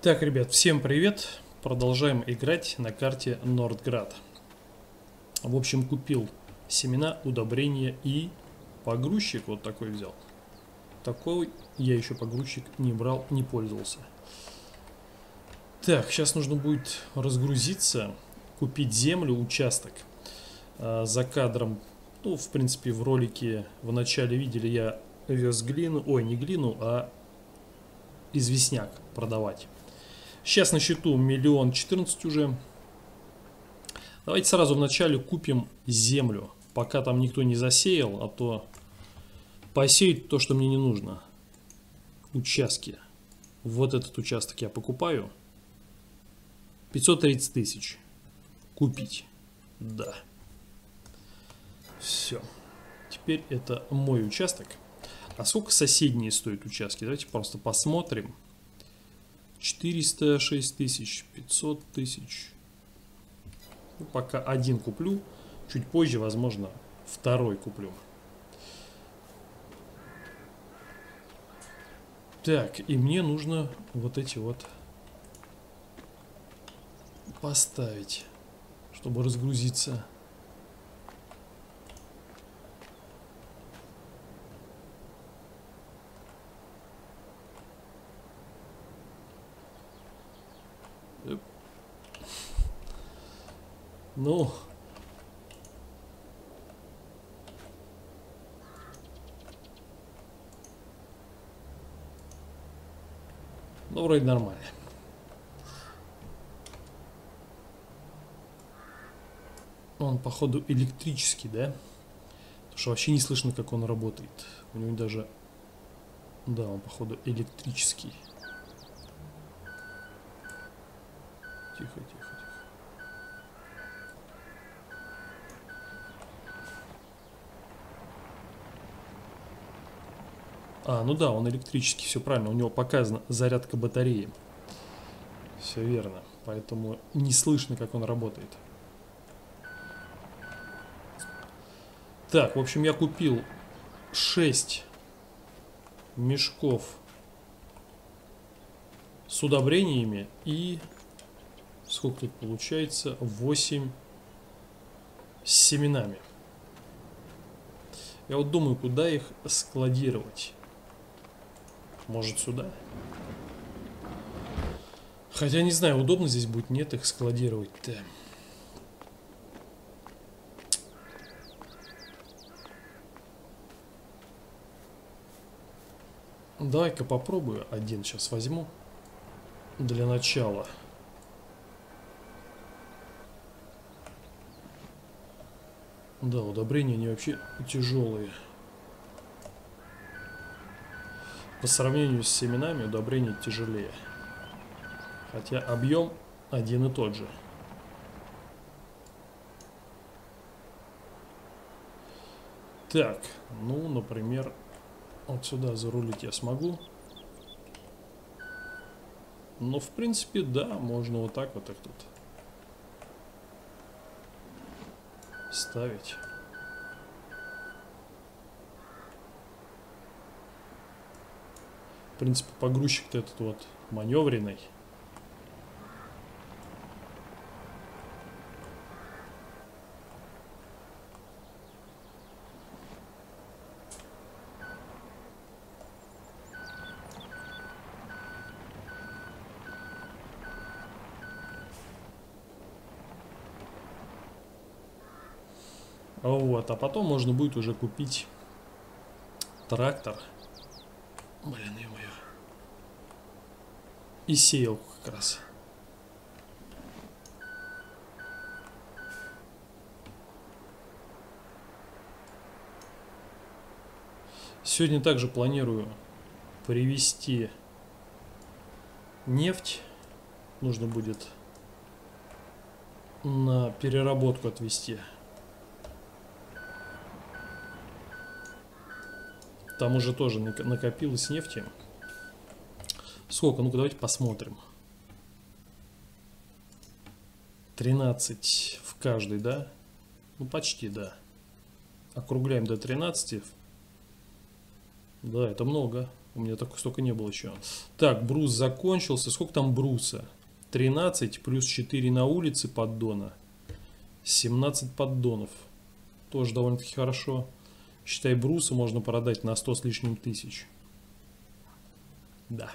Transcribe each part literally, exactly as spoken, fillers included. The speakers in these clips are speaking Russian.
Так, ребят, всем привет! Продолжаем играть на карте Нордград. В общем, купил семена, удобрения и погрузчик вот такой взял. Такой я еще погрузчик не брал, не пользовался. Так, сейчас нужно будет разгрузиться, купить землю, участок. А, за кадром, ну, в принципе, в ролике в начале видели, я вез глину, ой, не глину, а известняк продавать. Сейчас на счету миллион четырнадцать уже. Давайте сразу вначале купим землю, пока там никто не засеял, а то посеять то, что мне не нужно. Участки. Вот этот участок я покупаю. пятьсот тридцать тысяч. Купить. Да. Все. Теперь это мой участок. А сколько соседние стоят участки? Давайте просто посмотрим. четыреста шесть тысяч, пятьсот тысяч. Ну, пока один куплю. Чуть позже, возможно, второй куплю. Так, и мне нужно вот эти вот поставить, чтобы разгрузиться. Ну, ну, вроде нормально. Он, походу, электрический, да? Потому что вообще не слышно, как он работает. У него даже... Да, он, походу, электрический. Тихо, тихо, тихо. А, ну да, он электрический, все правильно. У него показана зарядка батареи. Все верно. Поэтому не слышно, как он работает. Так, в общем, я купил шесть мешков с удобрениями и сколько тут получается? восемь с семенами. Я вот думаю, куда их складировать. Может, сюда? Хотя не знаю, удобно здесь будет, нет, их складировать-то. Давай-ка попробую. Один сейчас возьму. Для начала. Да, удобрения они вообще тяжелые. По сравнению с семенами удобрения тяжелее. Хотя объем один и тот же. Так, ну, например, вот сюда зарулить я смогу. Но, в принципе, да, можно вот так вот их тут ставить. В принципе, погрузчик-то этот вот маневренный. Вот, а потом можно будет уже купить трактор. Блин, ё-моё. И сеялку как раз. Сегодня также планирую привезти нефть. Нужно будет на переработку отвезти. Там уже тоже накопилось нефти. Сколько? Ну-ка, давайте посмотрим. тринадцать в каждой, да? Ну, почти, да. Округляем до тринадцати. Да, это много. У меня так столько не было еще. Так, брус закончился. Сколько там бруса? тринадцать плюс четыре на улице поддона. семнадцать поддонов. Тоже довольно-таки хорошо. Считай, бруса можно продать на сто с лишним тысяч. Да.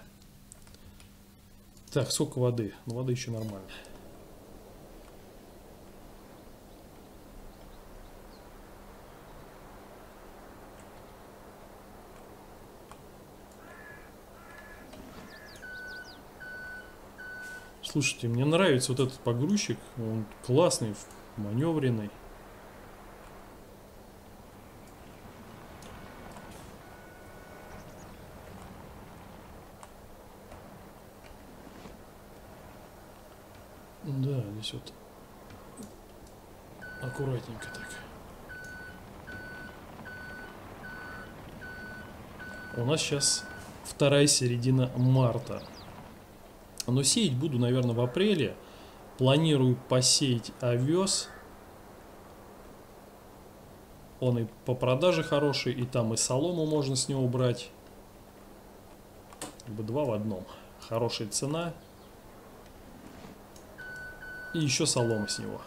Так, сколько воды? Ну, воды еще нормально. Слушайте, мне нравится вот этот погрузчик. Он классный, маневренный. Да, здесь вот аккуратненько так. У нас сейчас вторая середина марта. Но сеять буду, наверное, в апреле. Планирую посеять овес. Он и по продаже хороший, и там и солому можно с него брать. Как бы два в одном. Хорошая цена. И еще солома с него.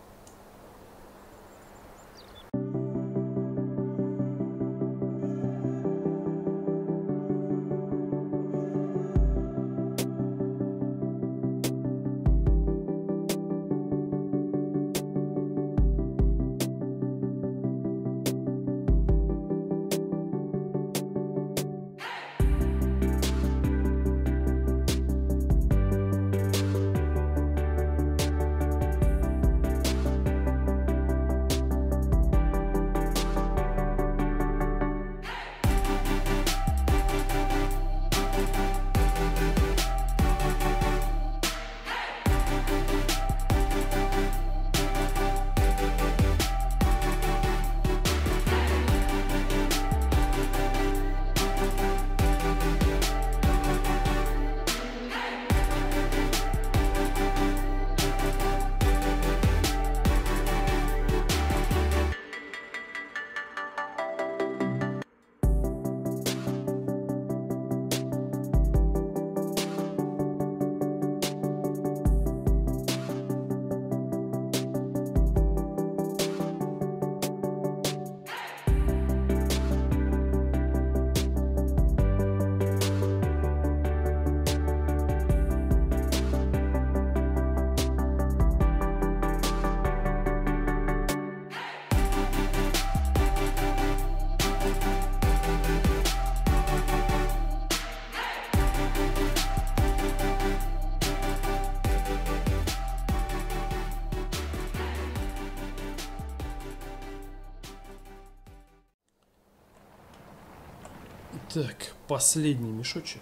Так, последний мешочек.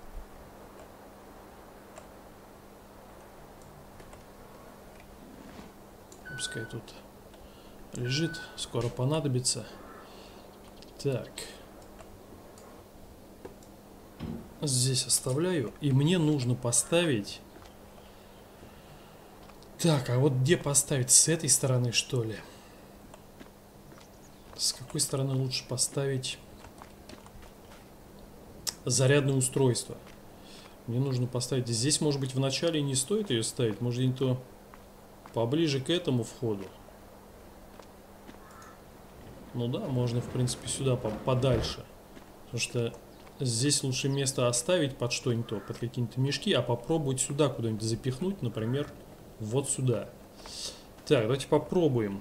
Пускай тут лежит, скоро понадобится. Так. Здесь оставляю. И мне нужно поставить... Так, а вот где поставить? С этой стороны, что ли? С какой стороны лучше поставить зарядное устройство? Мне нужно поставить... Здесь, может быть, в начале не стоит ее ставить. Может, где-нибудь то поближе к этому входу. Ну да, можно, в принципе, сюда подальше. Потому что здесь лучше место оставить под что-нибудь, то, под какие-то мешки, а попробовать сюда куда-нибудь запихнуть, например, вот сюда. Так, давайте попробуем.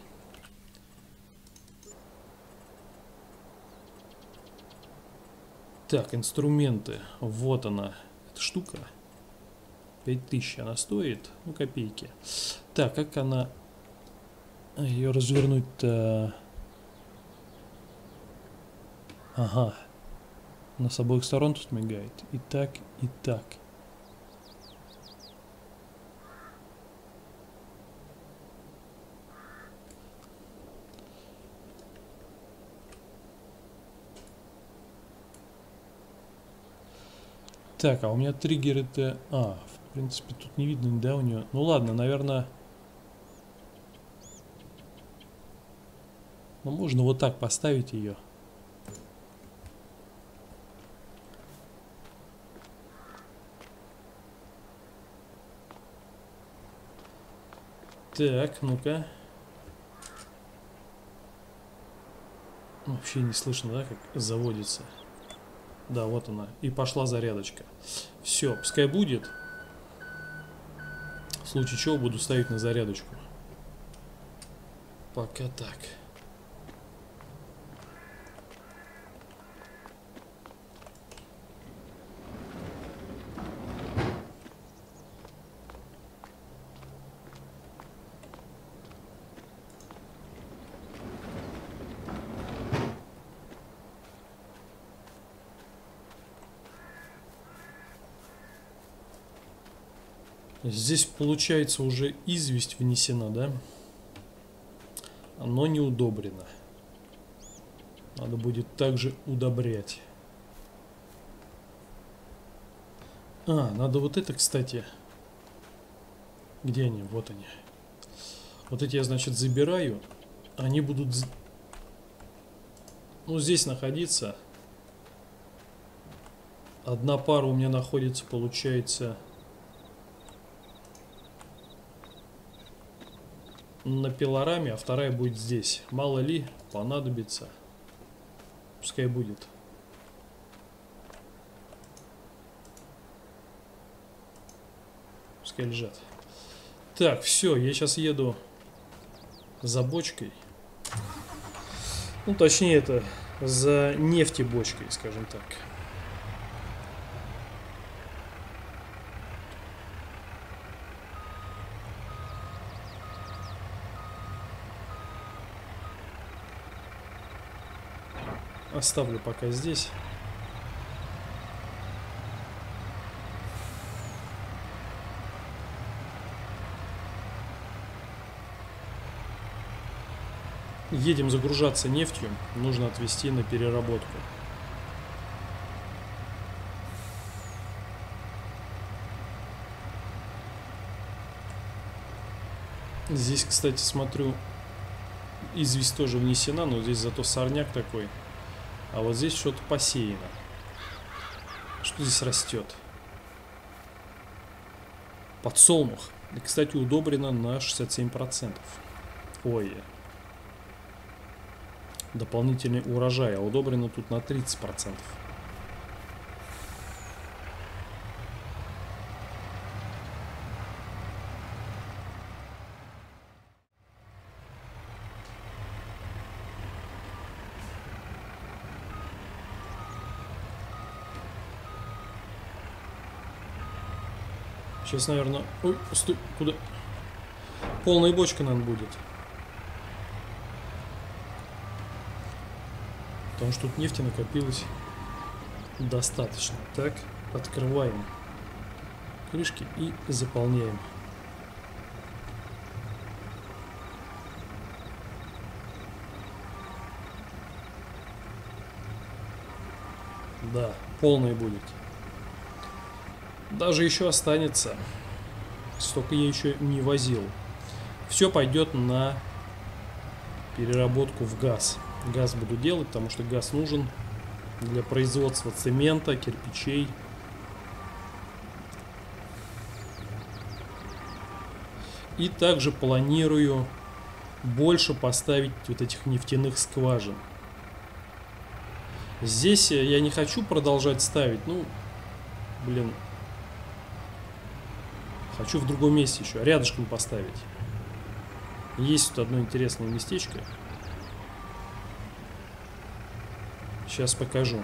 Так, инструменты. Вот она, эта штука. пять тысяч она стоит. Ну, копейки. Так, как она... Ее развернуть-то... Ага. Она с обоих сторон тут мигает. И так, и так. Так, а у меня триггеры-то... А, в принципе, тут не видно, да, у нее... Ну ладно, наверное... Ну, можно вот так поставить ее. Так, ну-ка. Вообще не слышно, да, как заводится. Да, вот она. И пошла зарядочка. Все, пускай будет. В случае чего буду ставить на зарядочку. Пока так. Здесь получается уже известь внесена, да? Оно не удобрено. Надо будет также удобрять. А, надо вот это, кстати. Где они? Вот они. Вот эти я, значит, забираю. Они будут, ну, здесь находиться. Одна пара у меня находится, получается, на пилораме, а вторая будет здесь. Мало ли понадобится. Пускай будет. Пускай лежат. Так, все, я сейчас еду за бочкой. Ну, точнее, это за нефтебочкой, скажем так. Оставлю пока здесь. Едем загружаться нефтью. Нужно отвезти на переработку. Здесь, кстати, смотрю, известь тоже внесена, но здесь зато сорняк такой. А вот здесь что-то посеяно. Что здесь растет? Подсолнух. И, кстати, удобрено на шестьдесят семь процентов. Ой. Дополнительный урожай. А удобрено тут на тридцать процентов. Сейчас, наверное... Ой, стой, куда? Полная бочка, наверное, будет. Потому что тут нефти накопилось достаточно. Так, открываем крышки и заполняем. Да, полная будет. Даже еще останется. Столько я еще не возил. Все пойдет на переработку в газ. Газ буду делать, потому что газ нужен для производства цемента, кирпичей. И также планирую больше поставить вот этих нефтяных скважин. Здесь я не хочу продолжать ставить. Ну, блин. Хочу в другом месте еще, рядышком поставить. Есть тут одно интересное местечко. Сейчас покажу.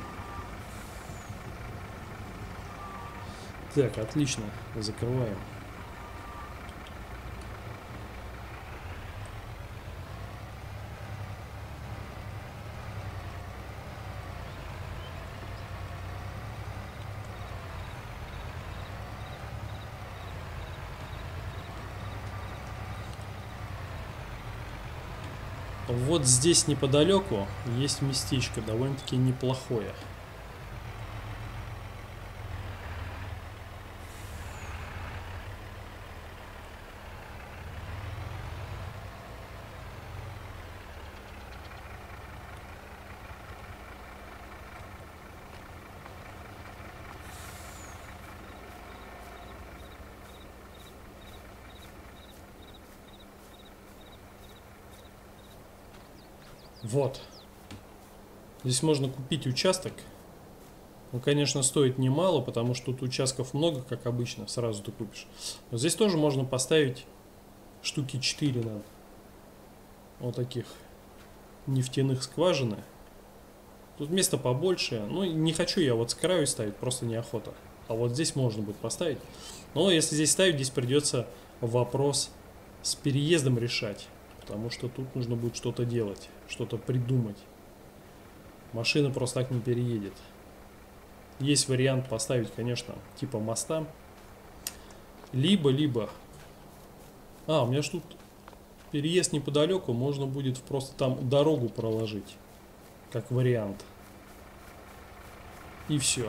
Так, отлично. Закрываем. Вот здесь неподалеку есть местечко довольно-таки неплохое. Вот. Здесь можно купить участок. Он, конечно, стоит немало, потому что тут участков много, как обычно, сразу ты купишь. Но здесь тоже можно поставить штуки четыре, надо. Вот таких нефтяных скважины. Тут место побольше. Ну, не хочу я вот с краю ставить, просто неохота. А вот здесь можно будет поставить. Но если здесь ставить, здесь придется вопрос с переездом решать. Потому что тут нужно будет что-то делать, что-то придумать. Машина просто так не переедет. Есть вариант поставить, конечно, типа моста. Либо-либо... А, у меня ж тут переезд неподалеку. Можно будет просто там дорогу проложить. Как вариант. И все.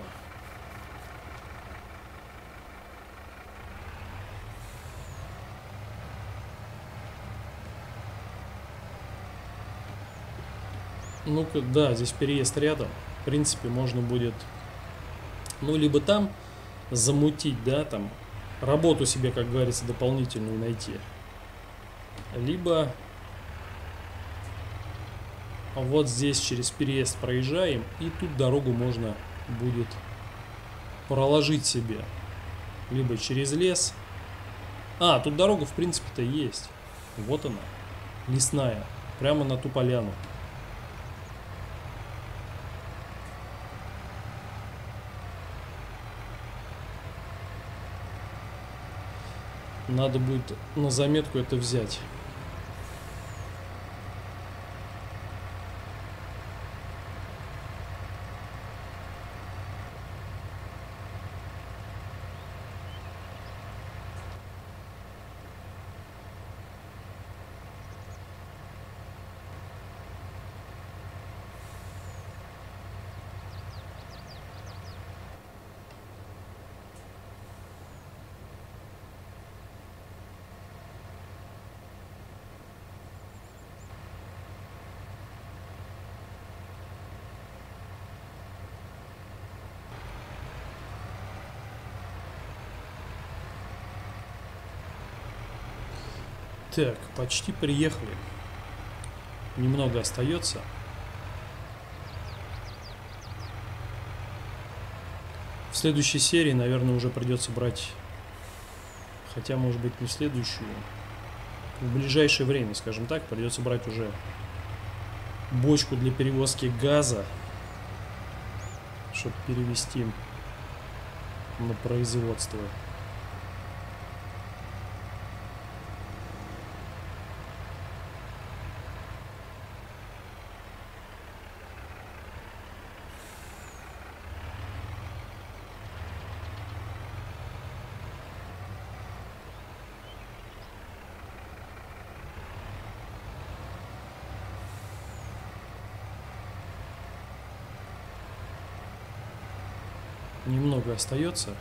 Ну-ка, да, здесь переезд рядом. В принципе, можно будет... Ну, либо там замутить, да, там работу себе, как говорится, дополнительную найти. Либо вот здесь через переезд проезжаем, и тут дорогу можно будет проложить себе. Либо через лес. А, тут дорога, в принципе-то, есть. Вот она, лесная, прямо на ту поляну. Надо будет на заметку это взять. Так, почти приехали. Немного остается. В следующей серии, наверное, уже придется брать... Хотя, может быть, не в следующую. В ближайшее время, скажем так, придется брать уже бочку для перевозки газа, чтобы перевести на производство. Немного остается.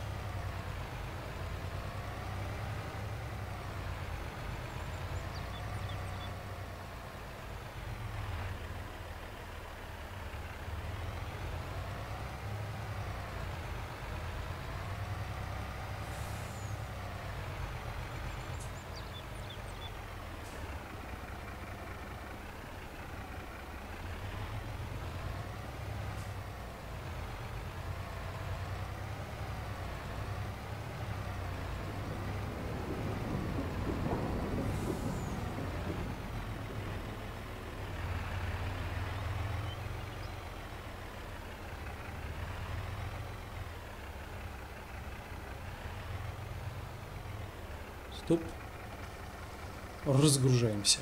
Стоп. Разгружаемся.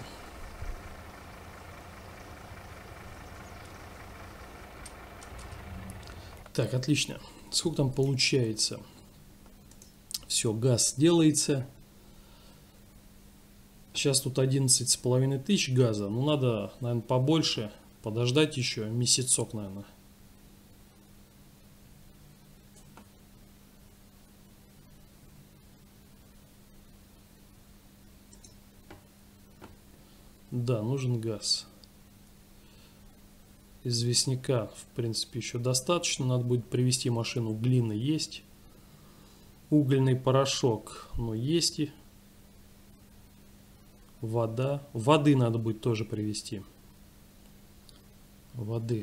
Так, отлично. Сколько там получается? Все, газ делается. Сейчас тут одиннадцать с половиной тысяч газа. Ну, надо, наверное, побольше. Подождать еще месяцок, наверное. Да, нужен газ. Известняка, в принципе, еще достаточно. Надо будет привезти машину. Глина есть. Угольный порошок, ну, есть и. Вода. Воды надо будет тоже привезти. воды.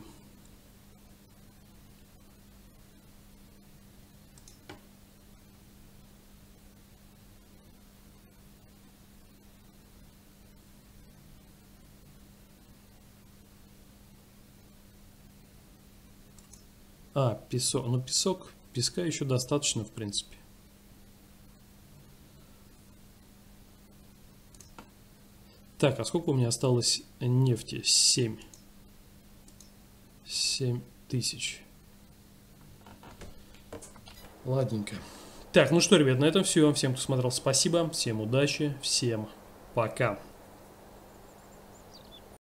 А, песок. Ну, песок, песка еще достаточно, в принципе. Так, а сколько у меня осталось нефти? семь. семь тысяч. Ладненько. Так, ну что, ребят, на этом все. Всем, кто смотрел, спасибо. Всем удачи. Всем пока.